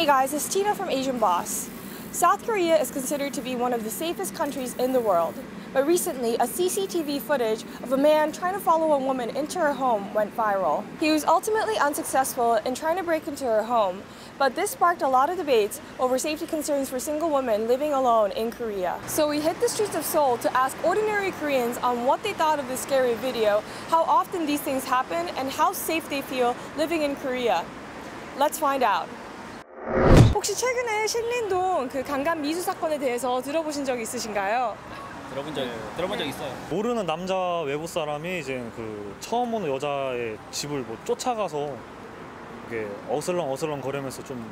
Hey guys, it's Tina from Asian Boss. South Korea is considered to be one of the safest countries in the world. But recently, a CCTV footage of a man trying to follow a woman into her home went viral. He was ultimately unsuccessful in trying to break into her home, but this sparked a lot of debates over safety concerns for single women living alone in Korea. So we hit the streets of Seoul to ask ordinary Koreans on what they thought of this scary video, how often these things happen, and how safe they feel living in Korea. Let's find out. 혹시 최근에 신림동 그 강간 미수 사건에 대해서 들어보신 적 있으신가요? 들어본 적 있어요. 모르는 남자 외부 사람이 이제 그 처음 보는 여자의 집을 뭐 쫓아가서 이게 어슬렁 거리면서 좀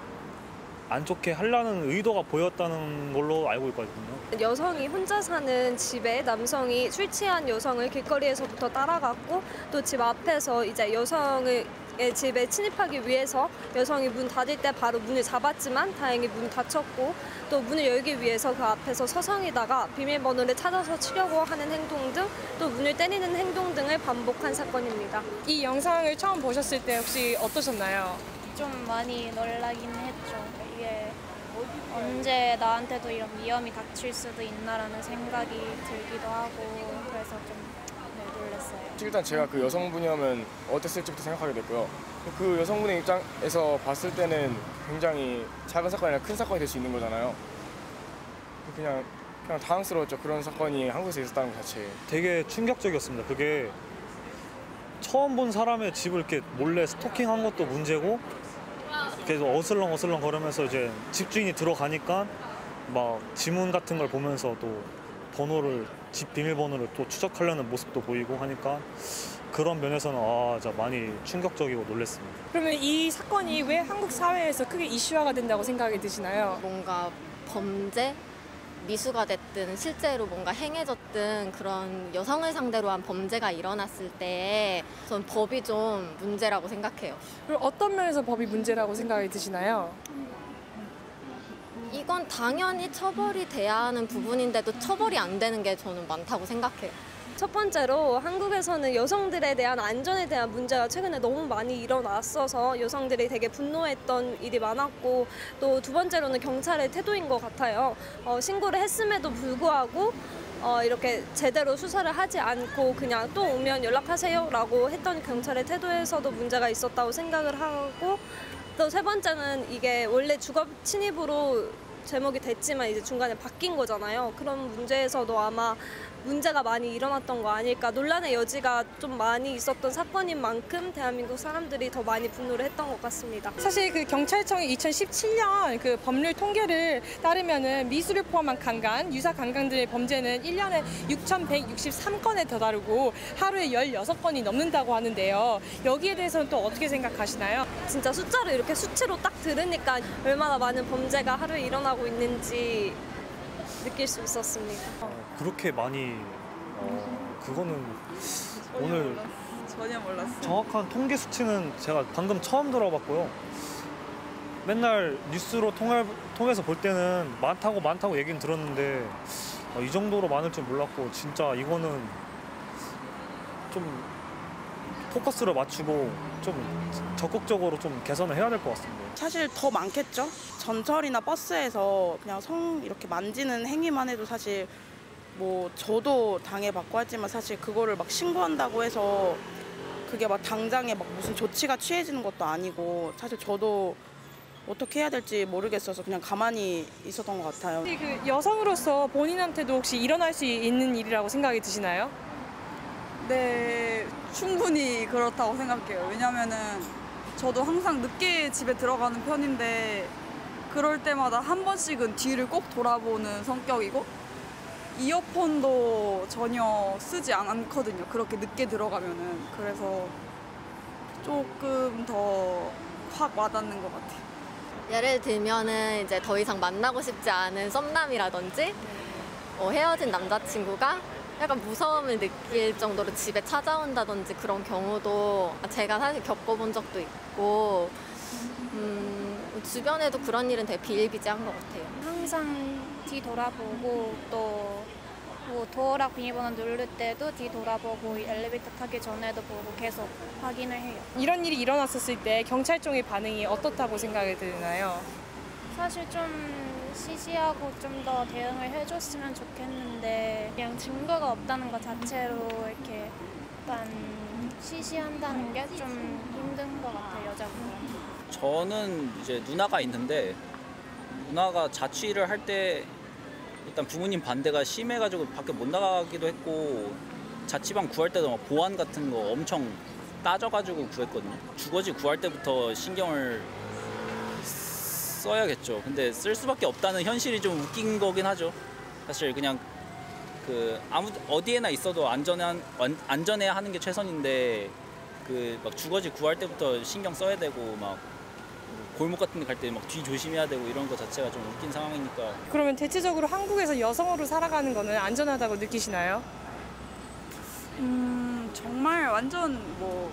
안 좋게 하려는 의도가 보였다는 걸로 알고 있거든요. 여성이 혼자 사는 집에 남성이 술 취한 여성을 길거리에서부터 따라갔고 또 집 앞에서 이제 여성의 집에 침입하기 위해서 여성이 문 닫을 때 바로 문을 잡았지만 다행히 문 닫혔고 또 문을 열기 위해서 그 앞에서 서성이다가 비밀번호를 찾아서 치려고 하는 행동 등 또 문을 때리는 행동 등을 반복한 사건입니다. 이 영상을 처음 보셨을 때 혹시 어떠셨나요? 좀 많이 놀라긴 했죠. 이게 언제 나한테도 이런 위험이 닥칠 수도 있나라는 생각이 들기도 하고 그래서 좀 놀랐어요. 일단 제가 그 여성분이라면 어땠을지부터 생각하게 됐고요. 그 여성분의 입장에서 봤을 때는 굉장히 작은 사건이 아니라 큰 사건이 될 수 있는 거잖아요. 그냥 당황스러웠죠. 그런 사건이 한국에서 있었다는 것 자체에. 되게 충격적이었습니다. 그게 처음 본 사람의 집을 이렇게 몰래 스토킹한 것도 문제고 계속 어슬렁 거리면서 이제 집주인이 들어가니까 막 지문 같은 걸 보면서 또 집 비밀번호를 또 추적하려는 모습도 보이고 하니까 그런 면에서는 진짜 많이 충격적이고 놀랐습니다. 그러면 이 사건이 왜 한국 사회에서 크게 이슈화가 된다고 생각이 드시나요? 뭔가 범죄? 미수가 됐든 실제로 뭔가 행해졌든 그런 여성을 상대로 한 범죄가 일어났을 때 전 법이 좀 문제라고 생각해요. 그럼 어떤 면에서 법이 문제라고 생각이 드시나요? 이건 당연히 처벌이 돼야 하는 부분인데도 처벌이 안 되는 게 저는 많다고 생각해요. 첫 번째로 한국에서는 여성들에 대한 안전에 대한 문제가 최근에 너무 많이 일어났어서 여성들이 되게 분노했던 일이 많았고 또 두 번째로는 경찰의 태도인 것 같아요. 신고를 했음에도 불구하고 이렇게 제대로 수사를 하지 않고 그냥 또 오면 연락하세요 라고 했던 경찰의 태도에서도 문제가 있었다고 생각을 하고 또 세 번째는 이게 원래 주거 침입으로 제목이 됐지만 이제 중간에 바뀐 거잖아요. 그런 문제에서도 아마 문제가 많이 일어났던 거 아닐까. 논란의 여지가 좀 많이 있었던 사건인 만큼 대한민국 사람들이 더 많이 분노를 했던 것 같습니다. 사실 그 경찰청이 2017년 그 법률 통계를 따르면은 미수를 포함한 강간, 유사 강간들의 범죄는 1년에 6,163건에 도다르고 하루에 16건이 넘는다고 하는데요. 여기에 대해서는 또 어떻게 생각하시나요? 진짜 숫자를 이렇게 수치로 딱 들으니까 얼마나 많은 범죄가 하루에 일어나고 있는지 느낄 수 있었습니다. 그렇게 많이 그거는 오늘 전혀 몰랐어요. 정확한 통계 수치는 제가 방금 처음 들어봤고요. 맨날 뉴스로 통해서 볼 때는 많다고 얘기는 들었는데 이 정도로 많을 줄 몰랐고 진짜 이거는 좀 포커스를 맞추고 좀 적극적으로 좀 개선을 해야 될 것 같습니다. 사실 더 많겠죠. 전철이나 버스에서 그냥 이렇게 만지는 행위만 해도 사실 뭐 저도 당해봤고 하지만 사실 그거를 막 신고한다고 해서 그게 막 당장에 막 무슨 조치가 취해지는 것도 아니고 사실 저도 어떻게 해야 될지 모르겠어서 그냥 가만히 있었던 것 같아요. 그 여성으로서 본인한테도 혹시 일어날 수 있는 일이라고 생각이 드시나요? 네, 충분히 그렇다고 생각해요. 왜냐면은 저도 항상 늦게 집에 들어가는 편인데 그럴 때마다 한 번씩은 뒤를 꼭 돌아보는 성격이고 이어폰도 전혀 쓰지 않거든요. 그렇게 늦게 들어가면은. 그래서 조금 더 확 와닿는 것 같아요. 예를 들면은 이제 더 이상 만나고 싶지 않은 썸남이라든지 헤어진 남자친구가 약간 무서움을 느낄 정도로 집에 찾아온다든지 그런 경우도 제가 사실 겪어본 적도 있고 주변에도 그런 일은 되게 비일비재한 것 같아요. 항상 뒤돌아보고 또 뭐 도어락 비밀번호 누를 때도 뒤 돌아보고 엘리베이터 타기 전에도 보고 계속 확인을 해요. 이런 일이 일어났었을 때 경찰청의 반응이 어떻다고 생각이 드나요? 사실 좀 시시하고 좀 더 대응을 해줬으면 좋겠는데 그냥 증거가 없다는 것 자체로 이렇게 약간 시시한다는 게 좀 힘든 것 같아요, 여자분은. 저는 이제 누나가 있는데 누나가 자취를 할 때 일단 부모님 반대가 심해가지고 밖에 못 나가기도 했고 자취방 구할 때도 막 보안 같은 거 엄청 따져가지고 구했거든요. 주거지 구할 때부터 신경을 써야겠죠. 근데 쓸 수밖에 없다는 현실이 좀 웃긴 거긴 하죠. 사실 그냥 그 어디에나 있어도 안전해야 하는 게 최선인데 그 막 주거지 구할 때부터 신경 써야 되고 막 골목 같은 데 갈 때 막 뒤 조심해야 되고 이런 거 자체가 좀 웃긴 상황이니까. 그러면 대체적으로 한국에서 여성으로 살아가는 거는 안전하다고 느끼시나요? 정말 완전 뭐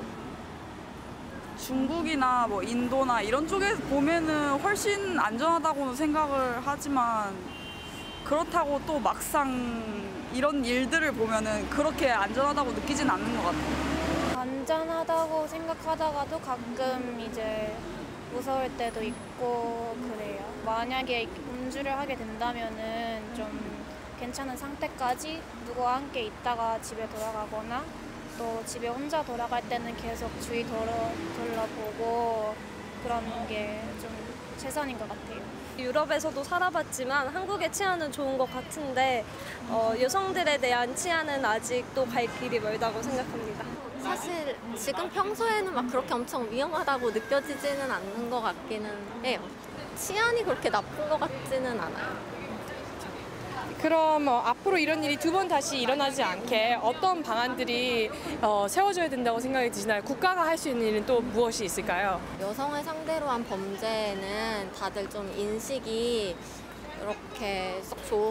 중국이나 뭐 인도나 이런 쪽에 보면은 훨씬 안전하다고는 생각을 하지만 그렇다고 또 막상 이런 일들을 보면은 그렇게 안전하다고 느끼진 않는 것 같아요. 안전하다고 생각하다가도 가끔 이제 무서울 때도 있고 그래요. 만약에 음주를 하게 된다면은 좀 괜찮은 상태까지 누구와 함께 있다가 집에 돌아가거나 또 집에 혼자 돌아갈 때는 계속 주위 둘러보고 그러는 게 좀 최선인 것 같아요. 유럽에서도 살아봤지만 한국의 치안은 좋은 것 같은데 여성들에 대한 치안은 아직도 갈 길이 멀다고 생각합니다. 사실 지금 평소에는 막 그렇게 엄청 위험하다고 느껴지지는 않는 것 같기는 해요. 치안이 그렇게 나쁜 것 같지는 않아요. 그럼 앞으로 이런 일이 두 번 다시 일어나지 않게 어떤 방안들이 세워져야 된다고 생각이 드시나요? 국가가 할 수 있는 일은 또 무엇이 있을까요? 여성을 상대로 한 범죄는 다들 좀 인식이 이렇게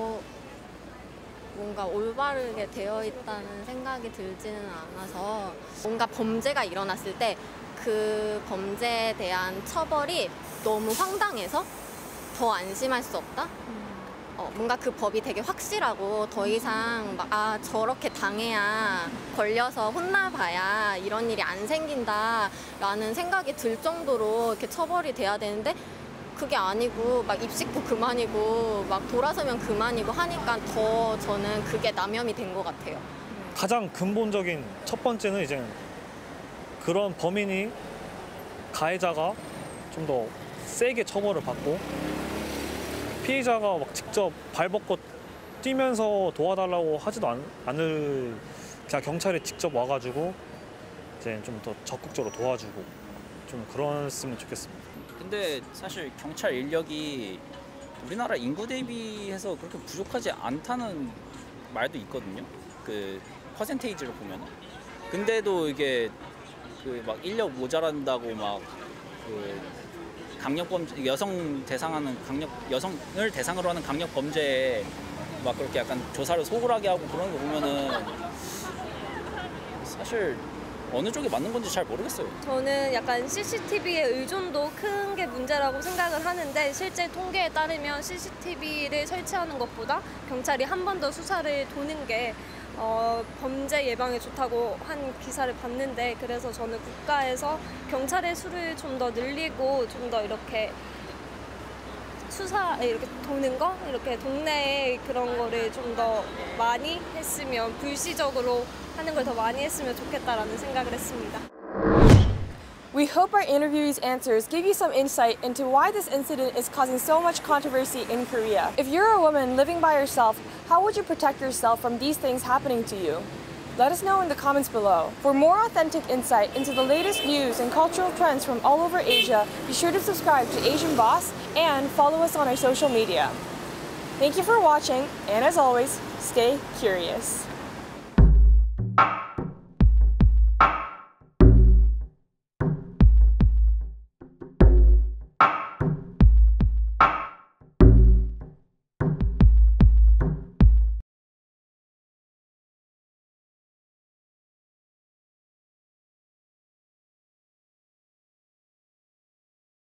뭔가 올바르게 되어 있다는 생각이 들지는 않아서 뭔가 범죄가 일어났을 때 그 범죄에 대한 처벌이 너무 황당해서 더 안심할 수 없다? 뭔가 그 법이 되게 확실하고 더 이상 막 저렇게 당해야 걸려서 혼나봐야 이런 일이 안 생긴다라는 생각이 들 정도로 이렇게 처벌이 돼야 되는데 그게 아니고 막 입식도 그만이고 막 돌아서면 그만이고 하니까 더 저는 그게 남염이 된 것 같아요. 가장 근본적인 첫 번째는 이제 그런 범인이 가해자가 좀 더 세게 처벌을 받고 피해자가 막 직접 발 벗고 뛰면서 도와달라고 하지도 않을 그냥 경찰이 직접 와가지고 이제 좀 더 적극적으로 도와주고 좀 그랬으면 좋겠습니다. 근데 사실 경찰 인력이 우리나라 인구 대비해서 그렇게 부족하지 않다는 말도 있거든요. 그 퍼센테이지로 보면. 근데도 이게 그 막 인력 모자란다고 막 그 강력범죄 여성을 대상으로 하는 강력 범죄에 막 그렇게 약간 조사를 소홀하게 하고 그런 거 보면은 사실 어느 쪽이 맞는 건지 잘 모르겠어요. 저는 약간 CCTV의 의존도 큰 게 문제라고 생각을 하는데 실제 통계에 따르면 CCTV를 설치하는 것보다 경찰이 한 번 더 수사를 도는 게 범죄 예방에 좋다고 한 기사를 봤는데 그래서 저는 국가에서 경찰의 수를 좀 더 늘리고 좀 더 이렇게 수사에 이렇게 도는 거 이렇게 동네에 그런 거를 좀 더 많이 했으면 불시적으로 하는 걸 더 많이 했으면 좋겠다라는 생각을 했습니다. We hope our interview's answers give you some insight into why this incident is causing so much controversy in Korea. If you're a woman living by yourself, how would you protect yourself from these things happening to you? Let us know in the comments below. For more authentic insight into the latest news and cultural trends from all over Asia, be sure to subscribe to Asian Boss and follow us on our social media. Thank you for watching, and as always, stay curious.